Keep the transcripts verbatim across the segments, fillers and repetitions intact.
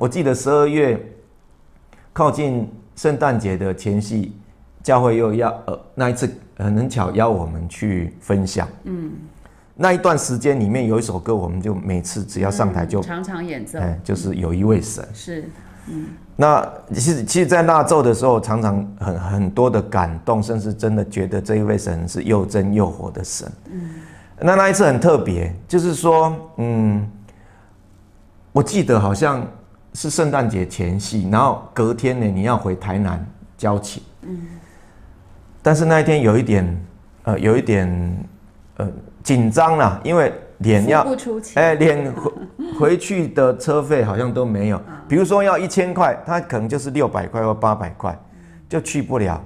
我记得十二月靠近圣诞节的前夕，教会又要呃那一次很巧邀我们去分享。嗯，那一段时间里面有一首歌，我们就每次只要上台就、 嗯、常常演奏， 哎，就是有一位神。 是，嗯。 那其实其实，在纳咒的时候，常常很很多的感动，甚至真的觉得这一位神是又真又活的神。嗯，那那一次很特别，就是说，嗯，我记得好像是圣诞节前夕，然后隔天呢，你要回台南交情。嗯，但是那一天有一点，呃，有一点，呃，紧张啦，因为脸要，哎，脸回回去的车费好像都没有。比如说要一千块，他可能就是六百块或八百块，就去不了。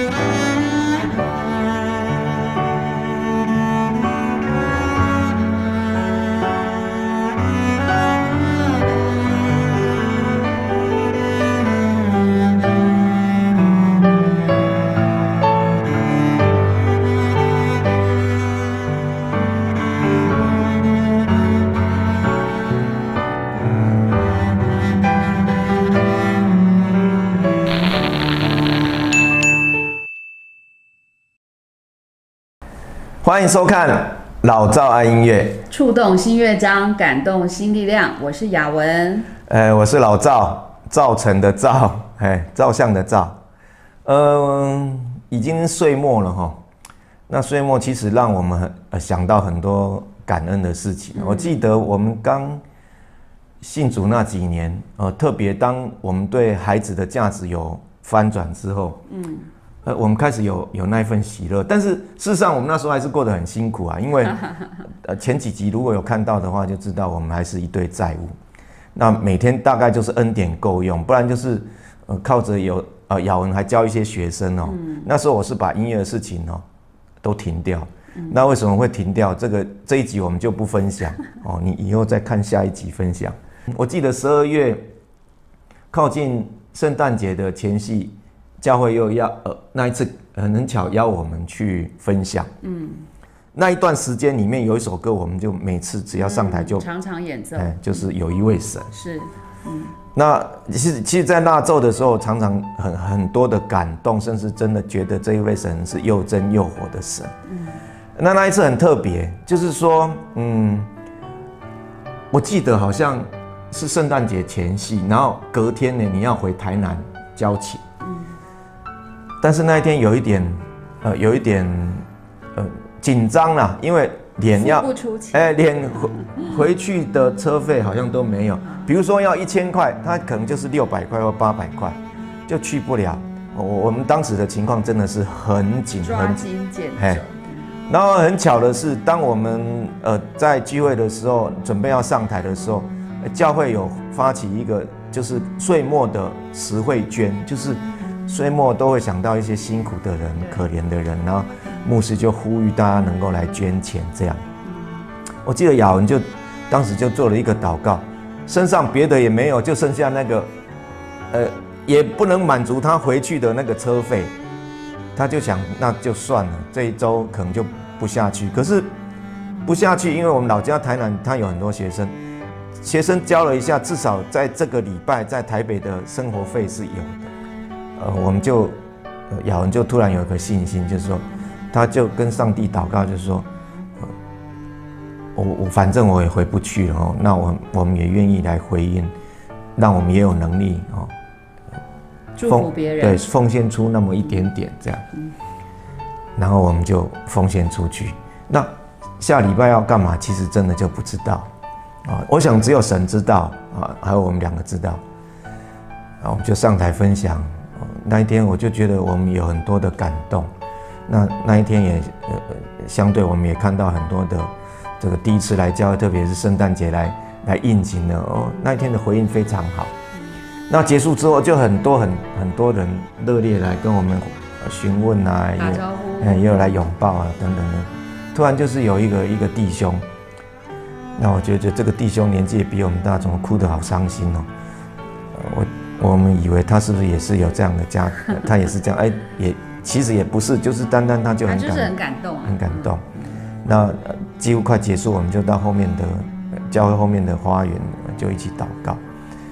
欢迎收看老赵爱音乐， 触动新乐章，感动新力量。我是雅文， 呃，我是老赵，造成的造，哎，照相的照。嗯、呃，已经岁末了哈。那岁末其实让我们呃想到很多感恩的事情。嗯、我记得我们刚信主那几年，呃，特别当我们对孩子的价值有翻转之后，嗯。呃，我们开始有有那一份喜乐，但是事实上我们那时候还是过得很辛苦啊，因为呃前几集如果有看到的话，就知道我们还是一堆债务。那每天大概就是恩典够用，不然就是呃靠着有呃雅文还教一些学生哦。嗯、那时候我是把音乐的事情哦都停掉。嗯、那为什么会停掉？这个这一集我们就不分享哦，你以后再看下一集分享。我记得十二月靠近圣诞节的前夕。教会又要呃那一次很巧邀我们去分享，嗯，那一段时间里面有一首歌，我们就每次只要上台就、 嗯、常常演奏， 哎，就是有一位神， 是，嗯， 那其实其实，在纳咒的时候，常常很很多的感动，甚至真的觉得这一位神是又真又活的神，嗯，那那一次很特别，就是说，嗯，我记得好像是圣诞节前夕，然后隔天呢，你要回台南交情。但是那一天有一点，呃，有一点，呃，紧张啦，因为脸要，哎，脸回回去的车费好像都没有。比如说要一千块，他可能就是六百块或八百块，就去不了。我我们当时的情况真的是很紧， 抓紧捡走。 然后很巧的是，当我们呃在聚会的时候，准备要上台的时候，教会有发起一个就是岁末的实惠捐，就是。岁末都会想到一些辛苦的人、可怜的人，然后牧师就呼吁大家能够来捐钱。这样，我记得雅文就当时就做了一个祷告，身上别的也没有，就剩下那个，呃，也不能满足他回去的那个车费，他就想那就算了，这一周可能就不下去。可是不下去，因为我们老家台南，他有很多学生，学生交了一下，至少在这个礼拜在台北的生活费是有的。呃，我们就，呃，雅文就突然有一个信心，就是说，他就跟上帝祷告，就是说，呃、我我反正我也回不去了哦，那我我们也愿意来回应，让我们也有能力哦， 祝福别人， 对，奉献出那么一点点这样，嗯、然后我们就奉献出去。那下礼拜要干嘛？其实真的就不知道啊，我想只有神知道啊，还有我们两个知道，然后我们就上台分享。那一天我就觉得我们有很多的感动，那那一天也呃相对我们也看到很多的这个第一次来教会，特别是圣诞节来来应景的哦，那一天的回应非常好。那结束之后就很多很很多人热烈来跟我们询问啊， 打招呼， 也也有来拥抱啊等等的。突然就是有一个一个弟兄，那我觉得这个弟兄年纪也比我们大，怎么哭得好伤心哦，我。我们以为他是不是也是有这样的家，他也是这样，哎，也其实也不是，就是单单他就很感， 就是很感动、啊， 很感动。那几乎快结束，我们就到后面的教会后面的花园就一起祷告。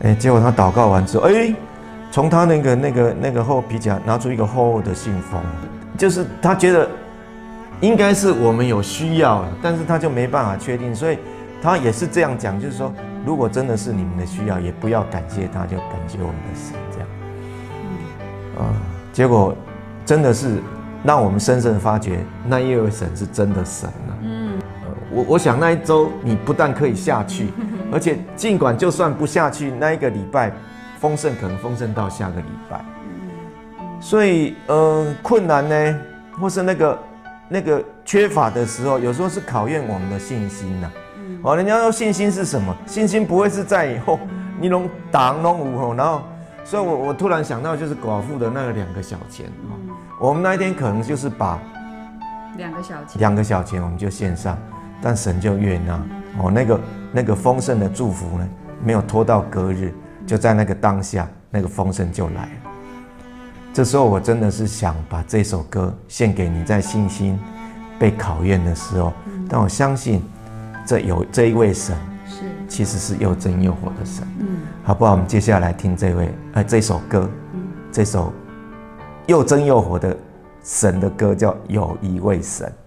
哎，结果他祷告完之后，哎，从他那个那个那个后皮夹拿出一个厚厚的信封，就是他觉得应该是我们有需要，但是他就没办法确定，所以他也是这样讲，就是说，如果真的是你们的需要，也不要感谢他，就感谢我们的神这样。啊，结果真的是让我们深深发觉，那一位神是真的神了。嗯，呃、我我想那一周你不但可以下去，而且尽管就算不下去，那一个礼拜丰盛可能丰盛到下个礼拜。所以，呃，困难呢，或是那个那个缺乏的时候，有时候是考验我们的信心呐、啊。哦，人家说信心是什么？信心不会是在以后你弄挡弄无吼，然后。所以我，我我突然想到，就是寡妇的那个两个小钱，嗯、我们那一天可能就是把两个小钱， 两个小钱我们就献上，但神就悦纳，哦，那个那个丰盛的祝福呢，没有拖到隔日，就在那个当下，那个丰盛就来了。这时候我真的是想把这首歌献给你在信心被考验的时候，嗯、但我相信这有这一位神。其实是又真又活的神，嗯，好不好？我们接下来听这位，呃，这首歌，嗯、这首又真又活的神的歌，叫《有一位神》。